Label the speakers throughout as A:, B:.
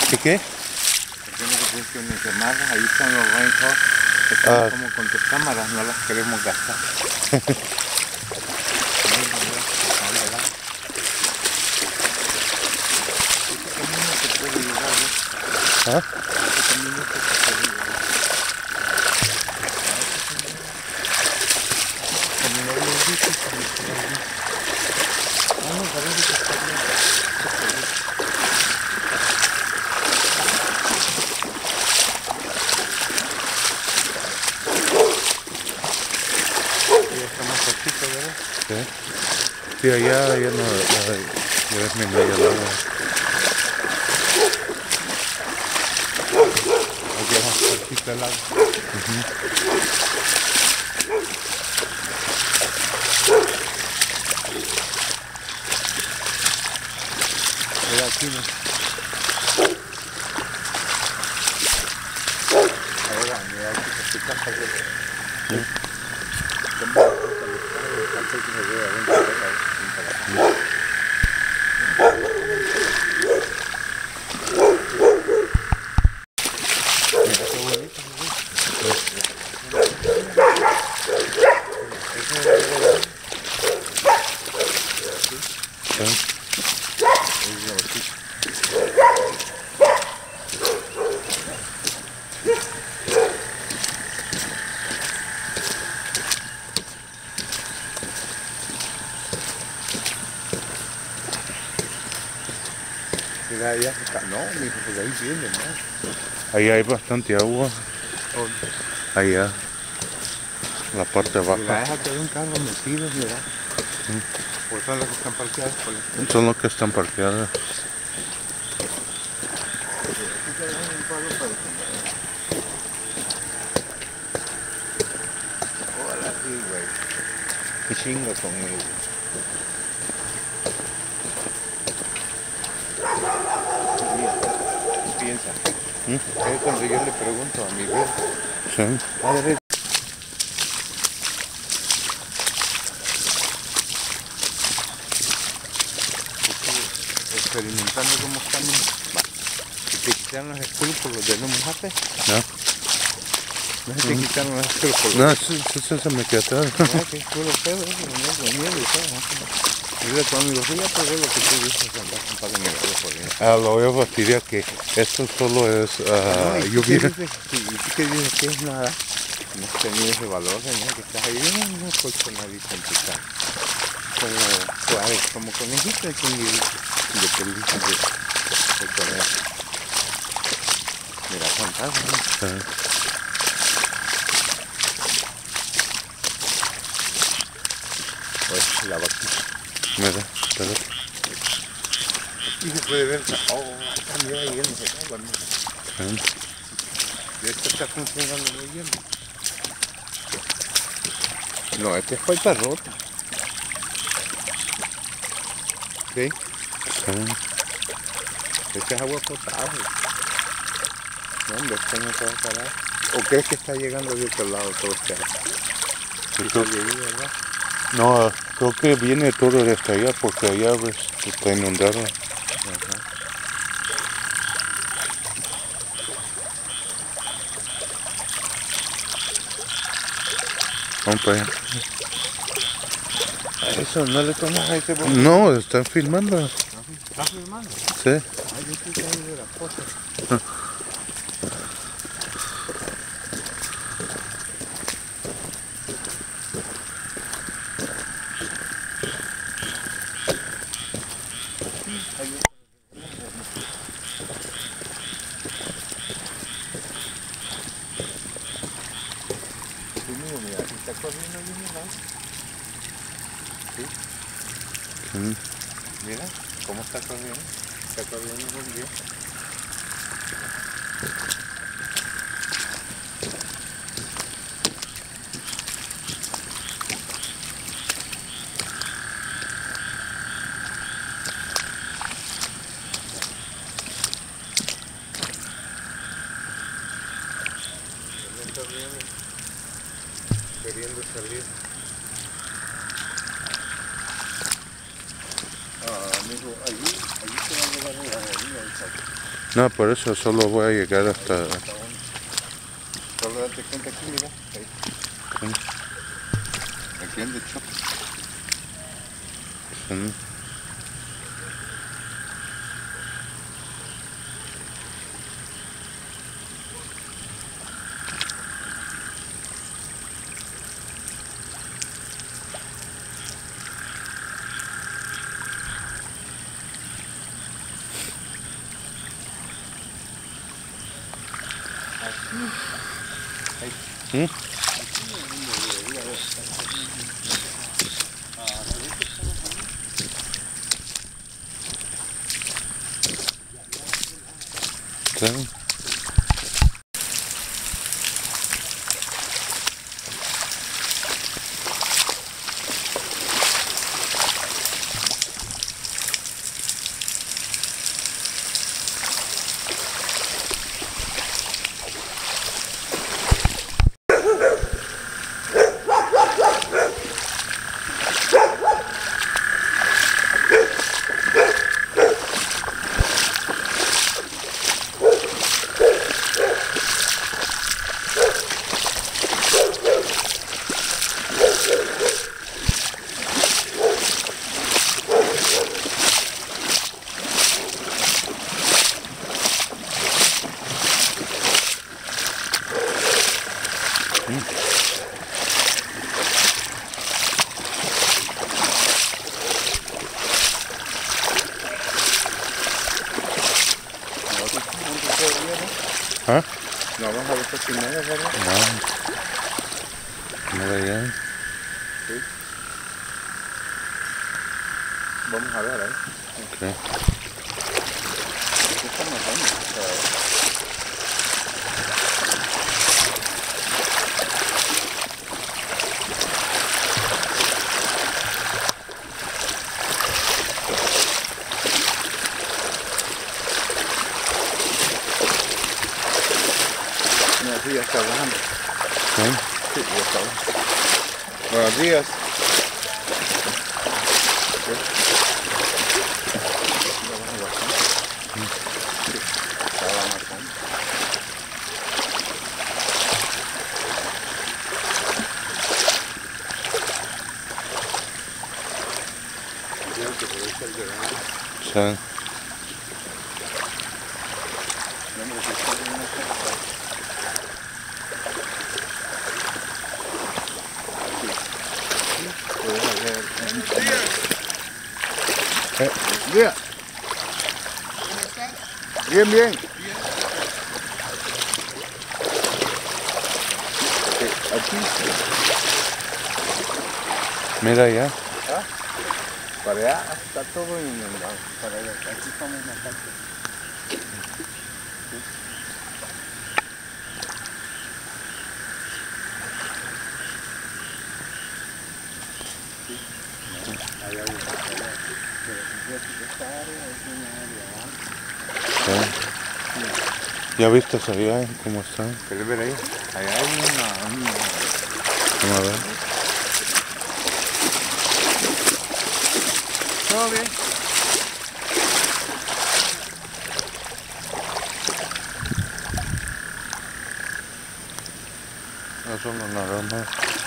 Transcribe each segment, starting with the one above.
A: ¿Y qué?
B: Tiene que funcionar, ahí están los Rainhawk, están como con tus cámaras, no las queremos gastar.
A: ¿Ah? Sí, allá no, ya es mi media el agua.
B: Aquí es más cerquita el agua. Mira aquí, ¿no? Ahora, mira aquí que estoy cansado. Mira, allá está, no, mijo, pues ahí viene, ¿no?
A: Ahí hay bastante agua. Allá, la parte baja.
B: Mira, déjate de un carro metido, mira. Pues son los que están parqueados por la...
A: Son los que están parqueados.
B: Hola, sí, güey. Qué chingo conmigo. Mira, piensa. Es cuando yo le pregunto a mi viejo.
A: Sí.
B: Padre, experimentando cómo están. Si te quitaron los escrúpulos de no mojarte.
A: ¿No?
B: No se te quitaron los escrúpulos.
A: No, eso se me quedó atrás.
B: Mira que culo feo, no es miedo y todo. Dile a tu amigo, sí, ya te veo lo que tú dices, andar con padre negro por ahí.
A: Lo voy a fastidiar que esto solo es lluvia.
B: ¿Y tú qué dices que es nada? No has tenido ese valor, señor, que estás ahí, no escucho nadie complicado. Como suave, como conejito de pelito de conejo. Mira, fantasma. Pues la vaquita.
A: Mira, espérate.
B: Y se puede ver, también ahí en el agua, mira. Y esto está funcionando muy bien. No, este es falta rota. ¿Sí? Este es agua potable. No, hombre, esto no se va a parar. ¿O crees que está llegando de otro lado todo este agua? ¿Verdad?
A: No, creo que viene todo desde allá porque allá ves, está inundado. Vamos para allá.
B: Eso, no le tomas a ese bote.
A: No, están filmando.
B: ¿Estás filmando?
A: Sí.
B: Ay, yo estoy ahí de las cosas. Mira, si está corriendo bien, ¿no? ¿Sí? Mira cómo está corriendo. Está corriendo muy bien. Queriendo salir. Amigo, allí se va a llevar la orilla del saco.
A: No, por eso solo voy a llegar hasta...
B: Solo date cuenta aquí, mira. Ahí.
A: Sí.
B: Aquí en el choque.
A: Sí. ¿Mm? Sí. ¿Ah?
B: No vamos a ver por primero, ¿verdad?
A: No. Mira ya.
B: Sí. Vamos a ver ahí.
A: Ok.
B: ¿Qué estamos haciendo? No, sí, ya está bajando.
A: Sí.
B: Sí, ya está bajando. Buenos días. Sí. Ya baja bastante. Sí, estaba bajando. Creo que por eso el verano.
A: Sí.
B: No me gusta una cosa. Puedes hacer Día.
C: ¿Cómo estás?
B: Bien, bien.
C: Bien.
B: Aquí.
A: Mira ya.
B: ¿Ah? Para allá está todo inundado. Para allá. Aquí estamos en la parte. Hay agua. Pero esta área es una área.
A: Sí. ¿Ya viste allá cómo están?
B: ¿Quieres ver ahí? Allá hay una...
A: Vamos a ver.
B: ¿Todo bien?
A: Esos son los naranjas.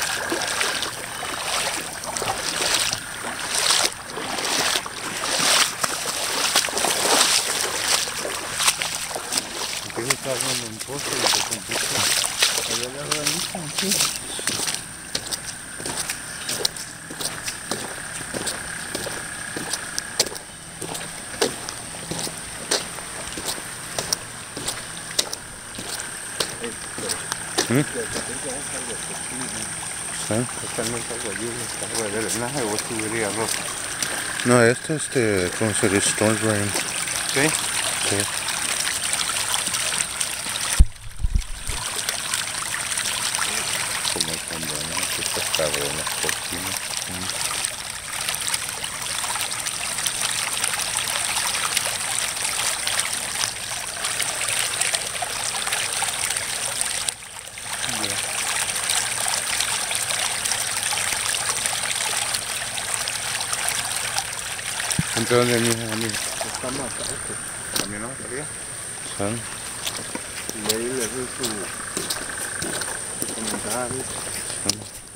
B: Aquí se está haciendo un pozo y se complica. Allá la realizan, sí.
A: ¿Mm? Sí.
B: Esta no es agua lluvia, esta agua de drenaje o tubería rota.
A: No, este es de, ¿cómo se dice? Storm drain.
B: ¿Sí?
A: Sí.
B: Como el condominio, que estas cabronas cortinas.
A: ¿Entre dónde, mija?
B: Estamos acá, caminamos para allá.
A: Sí.
B: Y ahí le doy su comentario.
A: Sí.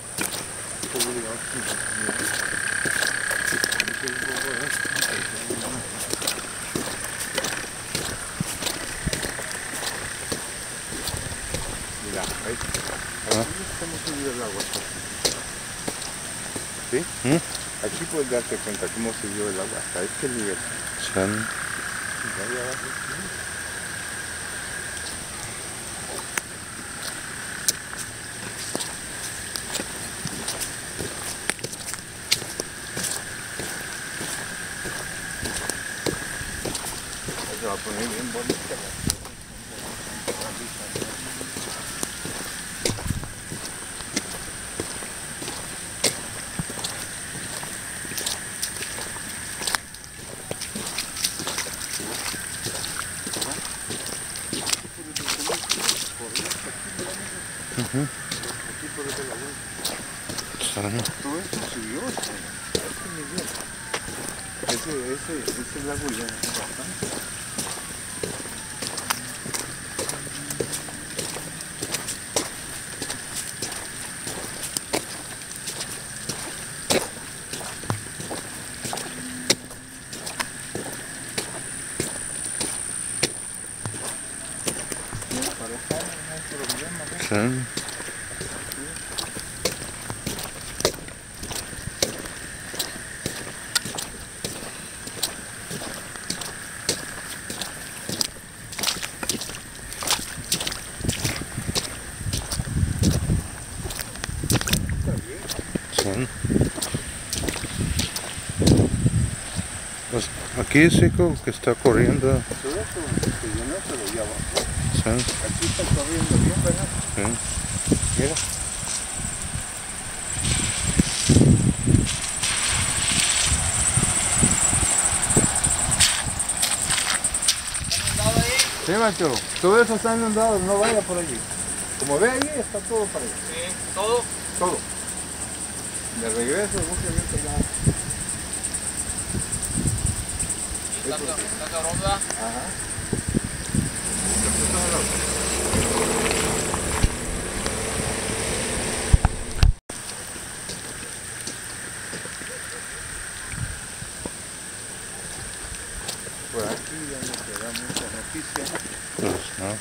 B: Mira, ahí estamos subido el agua. ¿Sí? Aquí puedes darte cuenta cómo subió el agua hasta este nivel.
A: Sí.
B: Y ahí abajo, sí. Se va a poner bien bonita. Aquí por ese lado.
A: Sí.
B: Todo esto subió hasta este nivel. Ese lago ya es bastante. Para acá no hay problema, ¿no?
A: Sí. Sí. Pues aquí sí como que está corriendo.
B: Todo esto se llenó, pero ya bajó.
A: Sí.
B: Aquí está corriendo bien, ¿verdad?
A: Sí.
B: Mira. Sí, macho. Todo eso está inundado, no vaya por allí. Como ve ahí, está todo para allá.
C: Sí, todo.
B: Todo. De regreso, busque bien pegado.
C: Está cabrón, ¿verdad?
B: Ajá. Por aquí ya no te da mucha noticia.
A: Pues no.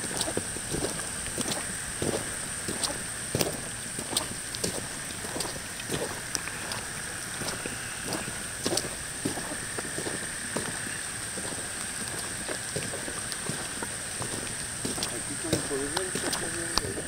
B: Aquí como puedes ver está corriendo.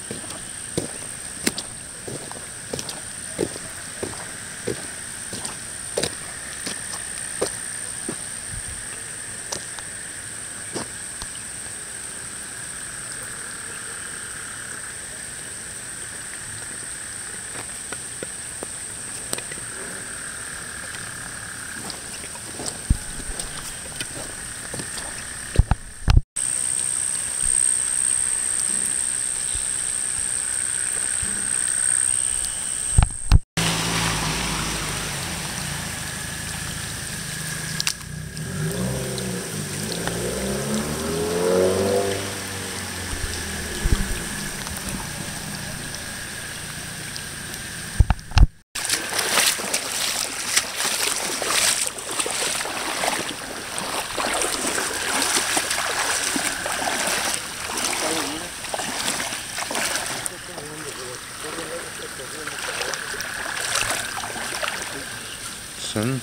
A: Sí.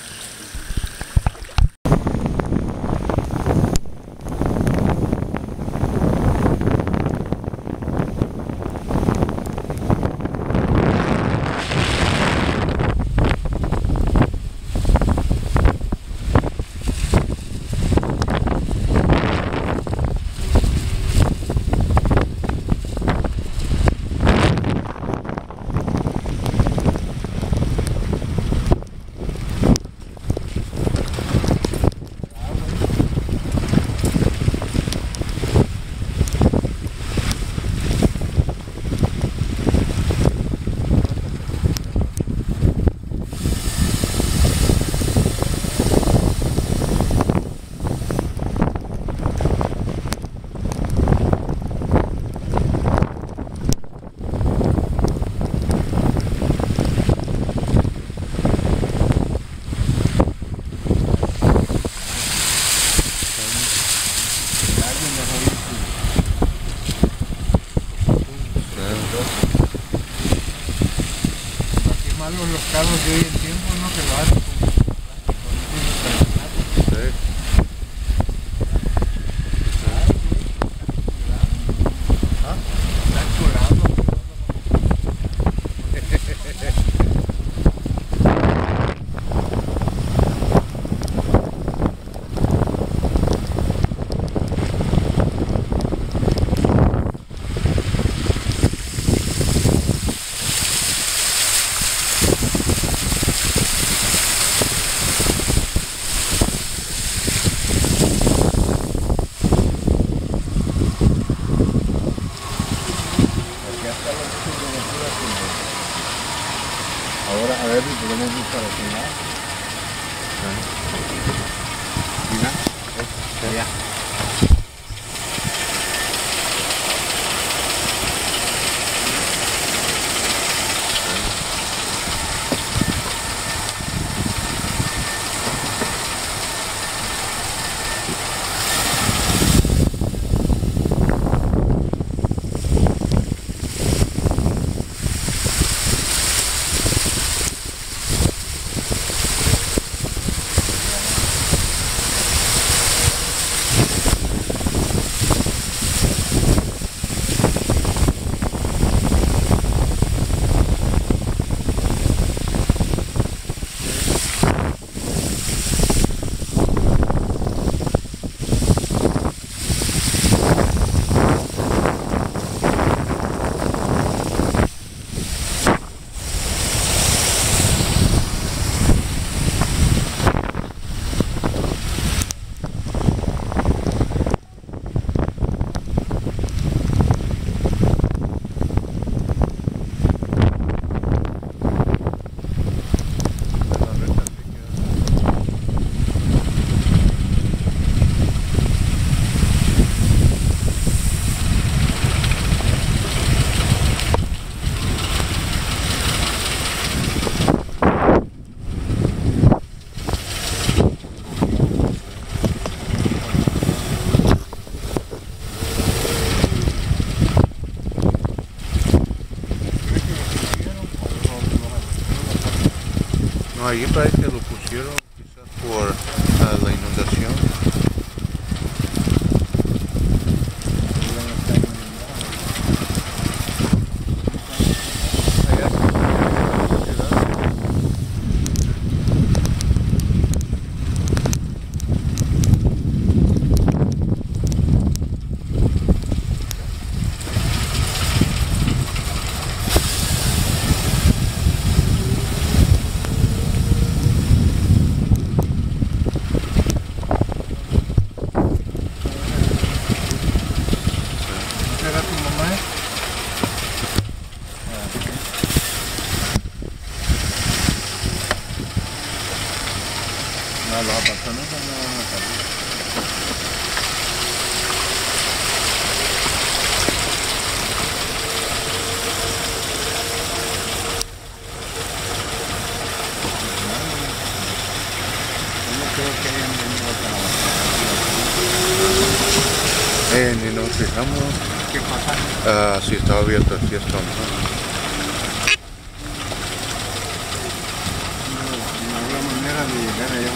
B: mercados de hoy en tiempo no se lo hacen con plástico,
A: Sí.
B: está curado. Ahora a ver si podemos ir para cenar. Mira, allá.
A: No, ahí parece que lo pusieron quizás por la inundación. Allá
B: ¿Era tu mamá? No, los apartamentos no van a salir. Yo no creo que hayan venido a trabajar.
A: ni nos fijamos
B: ¿Qué pasa?
A: si estaba abierta la fiesta o no.
B: No había manera de llegar allá.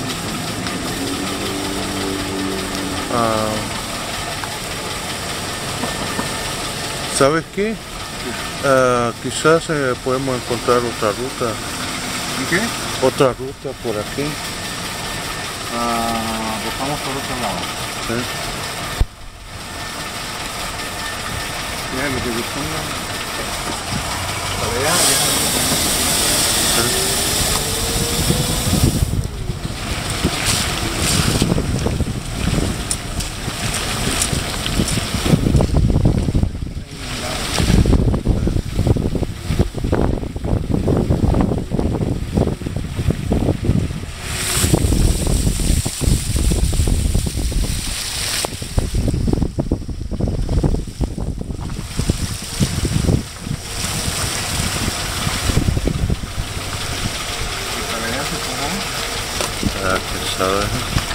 A: ¿Sabes qué? Quizás podemos encontrar otra ruta.
B: ¿Y qué?
A: Otra ruta por aquí.
B: Buscamos por otro lado.
A: ¿Sí?
B: Mira lo que dispongan. Para allá,
A: ¿Sí?
B: para allá se paró.
A: ¿Quién sabe?